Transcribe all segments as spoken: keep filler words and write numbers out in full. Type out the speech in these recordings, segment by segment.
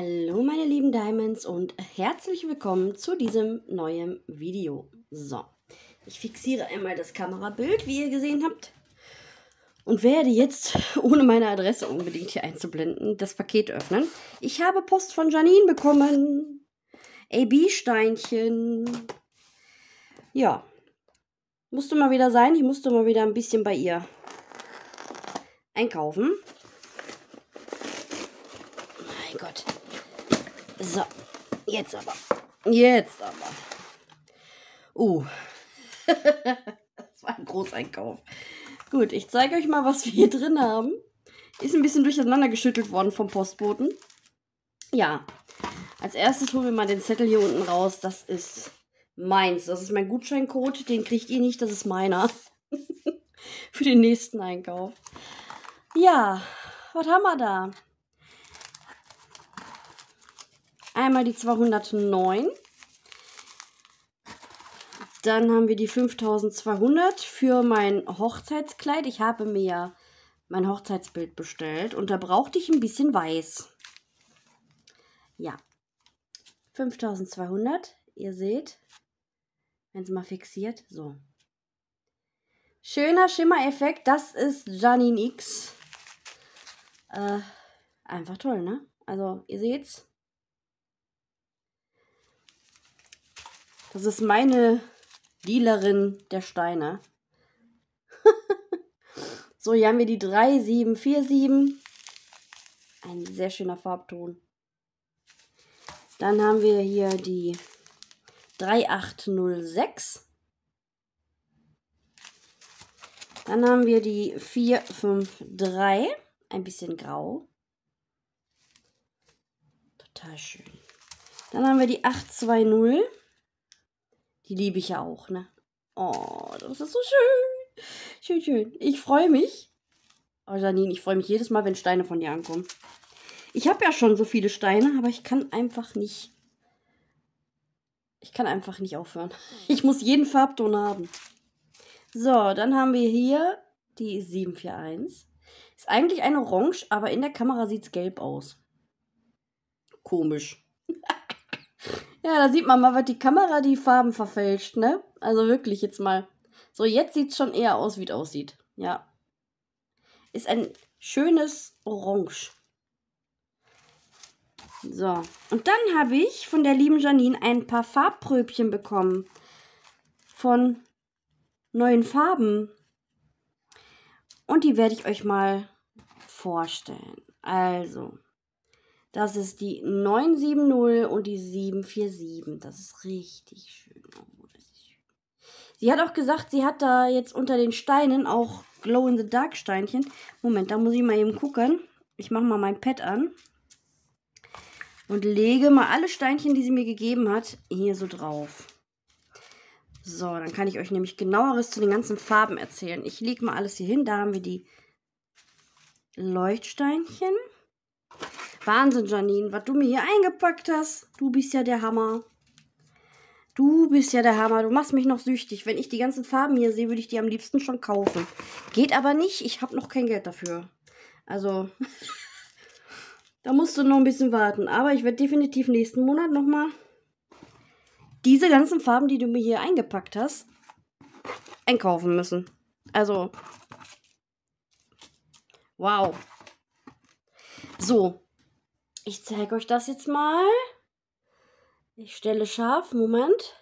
Hallo meine lieben Diamonds und herzlich willkommen zu diesem neuen Video. So, ich fixiere einmal das Kamerabild, wie ihr gesehen habt, und werde jetzt, ohne meine Adresse unbedingt hier einzublenden, das Paket öffnen. Ich habe Post von Janine bekommen. A B-Steinchen. Ja, musste mal wieder sein. Ich musste mal wieder ein bisschen bei ihr einkaufen. Mein Gott. So, jetzt aber. Jetzt aber. Uh. Das war ein Großeinkauf. Gut, ich zeige euch mal, was wir hier drin haben. Ist ein bisschen durcheinander geschüttelt worden vom Postboten. Ja, als erstes holen wir mal den Zettel hier unten raus. Das ist meins. Das ist mein Gutscheincode. Den kriegt ihr nicht, das ist meiner. Für den nächsten Einkauf. Ja, was haben wir da? Einmal die zweihundertneun. Dann haben wir die fünftausendzweihundert für mein Hochzeitskleid. Ich habe mir ja mein Hochzeitsbild bestellt und da brauchte ich ein bisschen weiß. Ja, fünftausendzweihundert. Ihr seht, wenn es mal fixiert. So. Schöner Schimmereffekt. Das ist Janine X. Äh, einfach toll, ne? Also, ihr seht's. Das ist meine Dealerin der Steine. So, hier haben wir die drei sieben vier sieben. Ein sehr schöner Farbton. Dann haben wir hier die drei acht null sechs. Dann haben wir die vier fünf drei. Ein bisschen grau. Total schön. Dann haben wir die acht zwei null. Die liebe ich ja auch, ne? Oh, das ist so schön. Schön, schön. Ich freue mich. Oh, Janine, ich freue mich jedes Mal, wenn Steine von dir ankommen. Ich habe ja schon so viele Steine, aber ich kann einfach nicht. Ich kann einfach nicht aufhören. Ich muss jeden Farbton haben. So, dann haben wir hier die sieben vier eins. Ist eigentlich ein Orange, aber in der Kamera sieht es gelb aus. Komisch. Ja, da sieht man mal, was die Kamera die Farben verfälscht, ne? Also wirklich jetzt mal. So, jetzt sieht es schon eher aus, wie es aussieht. Ja. Ist ein schönes Orange. So, und dann habe ich von der lieben Janine ein paar Farbpröbchen bekommen. Von neuen Farben. Und die werde ich euch mal vorstellen. Also, das ist die neun sieben null und die sieben vier sieben. Das ist richtig schön. Oh, das ist schön. Sie hat auch gesagt, sie hat da jetzt unter den Steinen auch Glow-in-the-Dark-Steinchen. Moment, da muss ich mal eben gucken. Ich mache mal mein Pad an. Und lege mal alle Steinchen, die sie mir gegeben hat, hier so drauf. So, dann kann ich euch nämlich genaueres zu den ganzen Farben erzählen. Ich lege mal alles hier hin. Da haben wir die Leuchtsteinchen. Wahnsinn, Janine, was du mir hier eingepackt hast. Du bist ja der Hammer. Du bist ja der Hammer. Du machst mich noch süchtig. Wenn ich die ganzen Farben hier sehe, würde ich die am liebsten schon kaufen. Geht aber nicht. Ich habe noch kein Geld dafür. Also, da musst du noch ein bisschen warten. Aber ich werde definitiv nächsten Monat nochmal diese ganzen Farben, die du mir hier eingepackt hast, einkaufen müssen. Also, wow. So. Ich zeige euch das jetzt mal. Ich stelle scharf. Moment.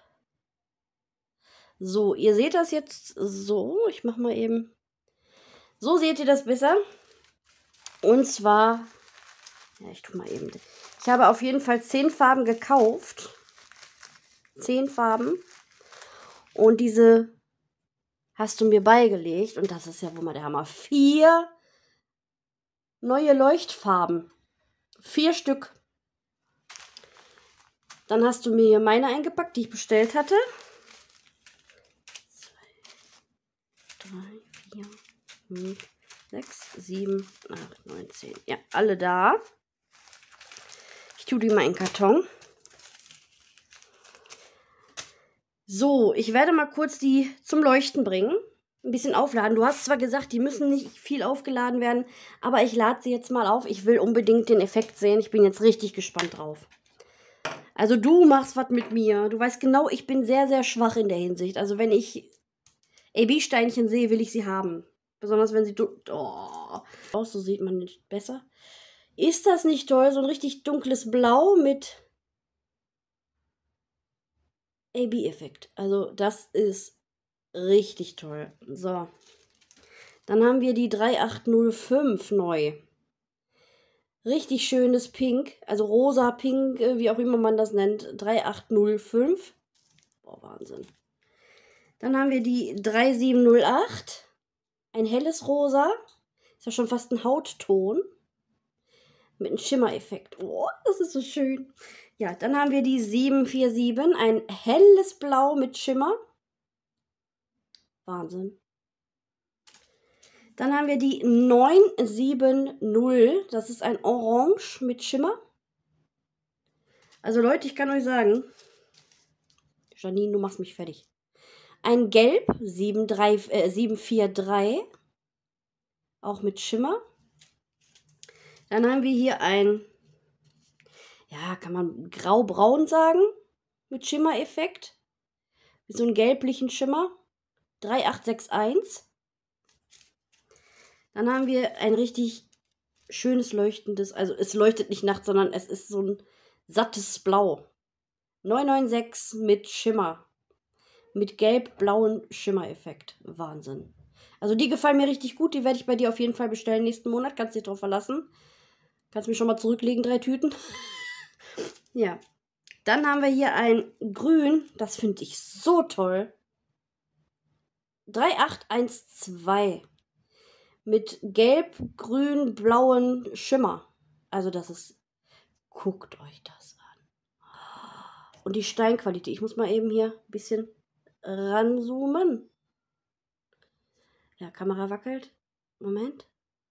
So, ihr seht das jetzt so. Ich mache mal eben. So seht ihr das besser. Und zwar, ja, ich tue mal eben. Ich habe auf jeden Fall zehn Farben gekauft. Zehn Farben. Und diese hast du mir beigelegt. Und das ist ja wohl mal der Hammer. Vier neue Leuchtfarben. Vier Stück. Dann hast du mir meine eingepackt, die ich bestellt hatte. zwei, drei, vier, fünf, sechs, sieben, acht, neun, zehn. Ja, alle da. Ich tue die mal in den Karton. So, ich werde mal kurz die zum Leuchten bringen. ein bisschen aufladen. Du hast zwar gesagt, die müssen nicht viel aufgeladen werden, aber ich lade sie jetzt mal auf. Ich will unbedingt den Effekt sehen. Ich bin jetzt richtig gespannt drauf. Also du machst was mit mir. Du weißt genau, ich bin sehr, sehr schwach in der Hinsicht. Also wenn ich A B-Steinchen sehe, will ich sie haben. Besonders wenn sie... Oh, oh, so sieht man nicht besser. Ist das nicht toll? So ein richtig dunkles Blau mit A B-Effekt. Also das ist richtig toll. So. Dann haben wir die drei acht null fünf neu. Richtig schönes Pink. Also rosa, pink, wie auch immer man das nennt. drei acht null fünf. Boah, Wahnsinn. Dann haben wir die drei sieben null acht. Ein helles Rosa. Ist ja schon fast ein Hautton. Mit einem Schimmereffekt. Oh, das ist so schön. Ja, dann haben wir die sieben vier sieben. Ein helles Blau mit Schimmer. Wahnsinn. Dann haben wir die neun sieben null. Das ist ein Orange mit Schimmer. Also Leute, ich kann euch sagen, Janine, du machst mich fertig. Ein Gelb, sieben vier drei. Auch mit Schimmer. Dann haben wir hier ein, ja, kann man grau-braun sagen, mit Schimmereffekt. Mit so einem gelblichen Schimmer. drei acht sechs eins. Dann haben wir ein richtig schönes leuchtendes, also es leuchtet nicht nachts, sondern es ist so ein sattes Blau. neun neun sechs mit Schimmer. Mit gelb-blauen Schimmereffekt. Wahnsinn. Also die gefallen mir richtig gut. Die werde ich bei dir auf jeden Fall bestellen nächsten Monat. Kannst dich drauf verlassen. Kannst mich schon mal zurücklegen, drei Tüten. Ja. Dann haben wir hier ein Grün. Das finde ich so toll. drei acht eins zwei. Mit gelb, grün, blauen Schimmer. Also das ist... Guckt euch das an. Und die Steinqualität. Ich muss mal eben hier ein bisschen ranzoomen. Ja, Kamera wackelt. Moment.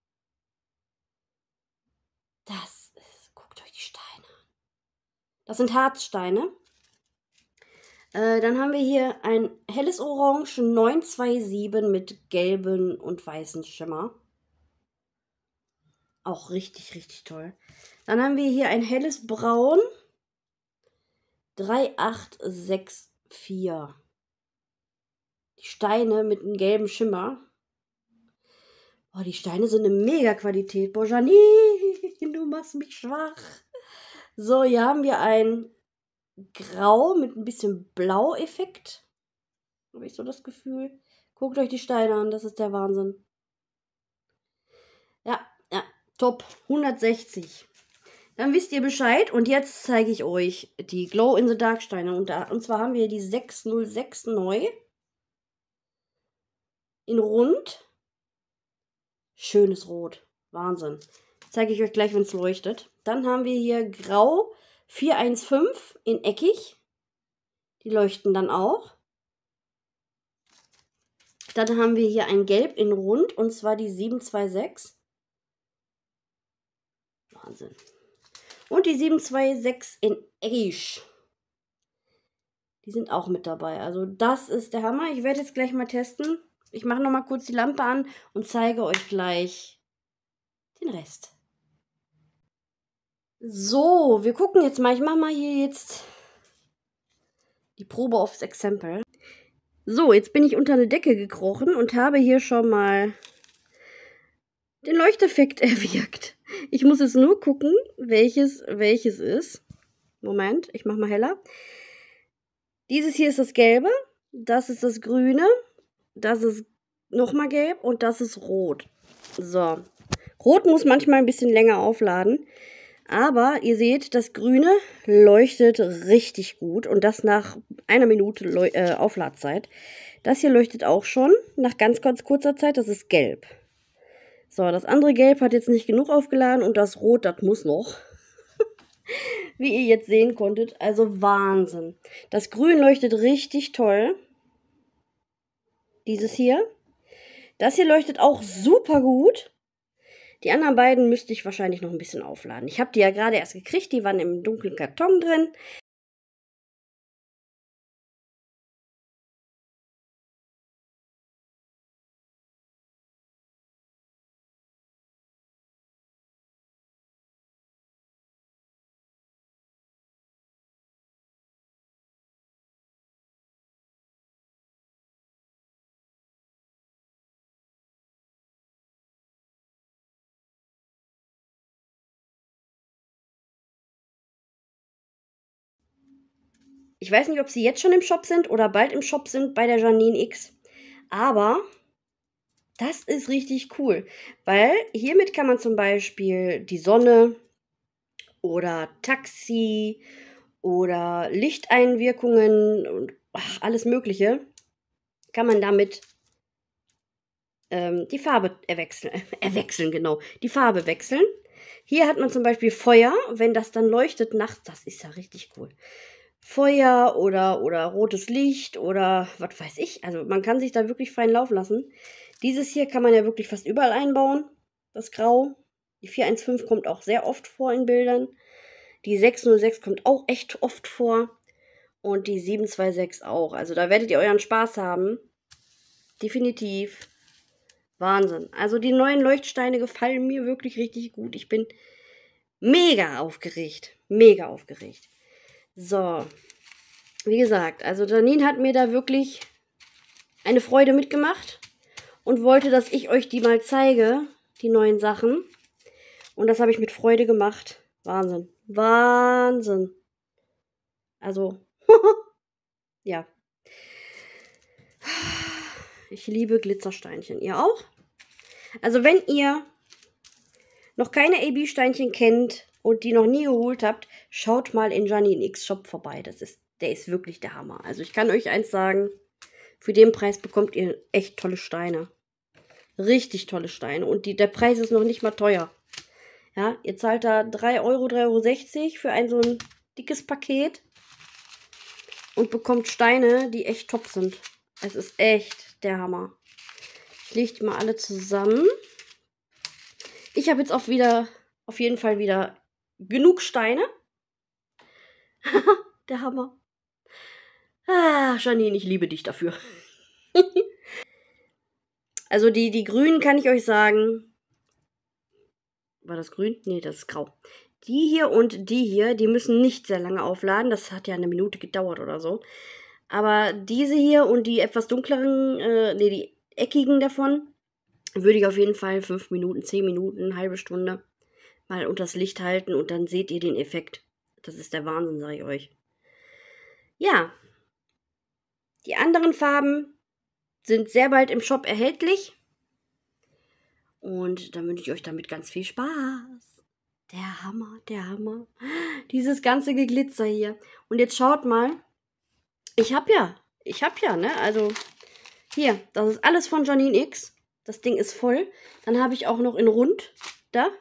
Das ist... Guckt euch die Steine an. Das sind Harzsteine. Äh, dann haben wir hier ein helles Orange neun zwei sieben mit gelben und weißen Schimmer. Auch richtig, richtig toll. Dann haben wir hier ein helles Braun. drei acht sechs vier. Die Steine mit einem gelben Schimmer. Boah, die Steine sind eine mega Qualität. Boah, Janine, du machst mich schwach. So, hier haben wir ein Grau mit ein bisschen Blau-Effekt. Habe ich so das Gefühl. Guckt euch die Steine an, das ist der Wahnsinn. Ja, ja, top. hundertsechzig. Dann wisst ihr Bescheid. Und jetzt zeige ich euch die Glow-in-the-Dark Steine. Und, da, und zwar haben wir die sechs null sechs neu. In rund. Schönes Rot. Wahnsinn. Zeige ich euch gleich, wenn es leuchtet. Dann haben wir hier Grau vier eins fünf in eckig. Die leuchten dann auch. Dann haben wir hier ein Gelb in rund. Und zwar die sieben zwei sechs. Wahnsinn. Und die sieben zwei sechs in eckig. Die sind auch mit dabei. Also das ist der Hammer. Ich werde jetzt gleich mal testen. Ich mache noch mal kurz die Lampe an und zeige euch gleich den Rest. So, wir gucken jetzt mal. Ich mache mal hier jetzt die Probe aufs Exempel. So, jetzt bin ich unter eine Decke gekrochen und habe hier schon mal den Leuchteffekt erwirkt. Ich muss jetzt nur gucken, welches welches ist. Moment, ich mache mal heller. Dieses hier ist das Gelbe, das ist das Grüne, das ist nochmal Gelb und das ist Rot. So, Rot muss manchmal ein bisschen länger aufladen, aber ihr seht, das Grüne leuchtet richtig gut und das nach einer Minute äh, Aufladzeit. Das hier leuchtet auch schon nach ganz, ganz kurzer Zeit, das ist Gelb. So, das andere Gelb hat jetzt nicht genug aufgeladen und das Rot, das muss noch. Wie ihr jetzt sehen konntet, also Wahnsinn. Das Grün leuchtet richtig toll. Dieses hier. Das hier leuchtet auch super gut. Die anderen beiden müsste ich wahrscheinlich noch ein bisschen aufladen. Ich habe die ja gerade erst gekriegt, die waren im dunklen Karton drin. Ich weiß nicht, ob sie jetzt schon im Shop sind oder bald im Shop sind bei der Janine X. Aber das ist richtig cool, weil hiermit kann man zum Beispiel die Sonne oder Taxi oder Lichteinwirkungen und ach, alles Mögliche, kann man damit ähm, die Farbe erwechseln. erwechseln, genau. Die Farbe wechseln. Hier hat man zum Beispiel Feuer, wenn das dann leuchtet nachts, das ist ja richtig cool. Feuer oder, oder rotes Licht oder was weiß ich. Also man kann sich da wirklich fein laufen lassen. Dieses hier kann man ja wirklich fast überall einbauen, das Grau. Die vier eins fünf kommt auch sehr oft vor in Bildern. Die sechs null sechs kommt auch echt oft vor. Und die sieben zwei sechs auch. Also da werdet ihr euren Spaß haben. Definitiv. Wahnsinn. Also die neuen Leuchtsteine gefallen mir wirklich richtig gut. Ich bin mega aufgeregt. Mega aufgeregt. So. Wie gesagt, also Janine hat mir da wirklich eine Freude mitgemacht und wollte, dass ich euch die mal zeige, die neuen Sachen. Und das habe ich mit Freude gemacht. Wahnsinn. Wahnsinn. Also, ja. Ich liebe Glitzersteinchen. Ihr auch? Also wenn ihr noch keine A B-Steinchen kennt und die noch nie geholt habt, schaut mal in Janine X Shop vorbei. Das ist, der ist wirklich der Hammer. Also ich kann euch eins sagen, für den Preis bekommt ihr echt tolle Steine. Richtig tolle Steine. Und die, der Preis ist noch nicht mal teuer. Ja, ihr zahlt da drei Euro, drei Euro sechzig für ein so ein dickes Paket und bekommt Steine, die echt top sind. Es ist echt der Hammer. Ich lege die mal alle zusammen. Ich habe jetzt auch wieder, auf jeden Fall wieder genug Steine. Der Hammer. Ah, Janine, ich liebe dich dafür. Also die, die grünen kann ich euch sagen. War das grün? Nee, das ist grau. Die hier und die hier, die müssen nicht sehr lange aufladen. Das hat ja eine Minute gedauert oder so. Aber diese hier und die etwas dunkleren, äh, nee, die eckigen davon, würde ich auf jeden Fall fünf Minuten, zehn Minuten, eine halbe Stunde mal unters Licht halten und dann seht ihr den Effekt. Das ist der Wahnsinn, sage ich euch. Ja, die anderen Farben sind sehr bald im Shop erhältlich. Und dann wünsche ich euch damit ganz viel Spaß. Der Hammer, der Hammer. Dieses ganze Geglitzer hier. Und jetzt schaut mal. Ich hab ja, ich hab ja, ne, also hier, das ist alles von Janine X. Das Ding ist voll. Dann habe ich auch noch in Rund, da.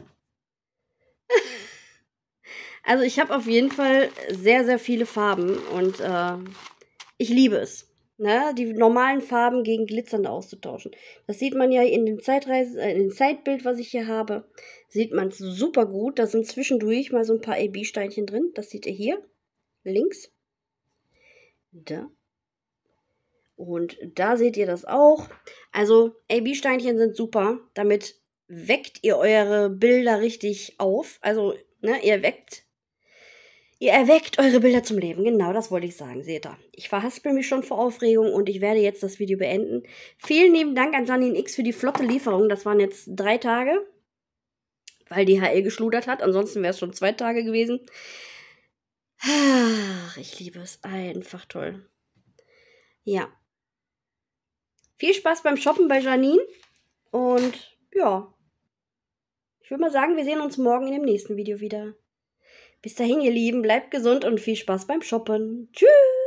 Also ich habe auf jeden Fall sehr, sehr viele Farben und äh, ich liebe es, ne, die normalen Farben gegen glitzernde auszutauschen. Das sieht man ja in dem Zeitreise, äh, in dem Zeitbild, was ich hier habe, sieht man es super gut. Da sind zwischendurch mal so ein paar A B-Steinchen drin. Das seht ihr hier, links. Da. Und da seht ihr das auch. Also A B-Steinchen sind super. Damit weckt ihr eure Bilder richtig auf. Also, ne, ihr weckt, ihr erweckt eure Bilder zum Leben. Genau, das wollte ich sagen. Seht ihr. Ich verhaspel mich schon vor Aufregung und ich werde jetzt das Video beenden. Vielen lieben Dank an Janine X für die flotte Lieferung. Das waren jetzt drei Tage, weil die H L geschludert hat. Ansonsten wäre es schon zwei Tage gewesen. Ach, ich liebe es. Einfach toll. Ja. Viel Spaß beim Shoppen bei Janine. Und ja, ich würde mal sagen, wir sehen uns morgen in dem nächsten Video wieder. Bis dahin, ihr Lieben, bleibt gesund und viel Spaß beim Shoppen. Tschüss!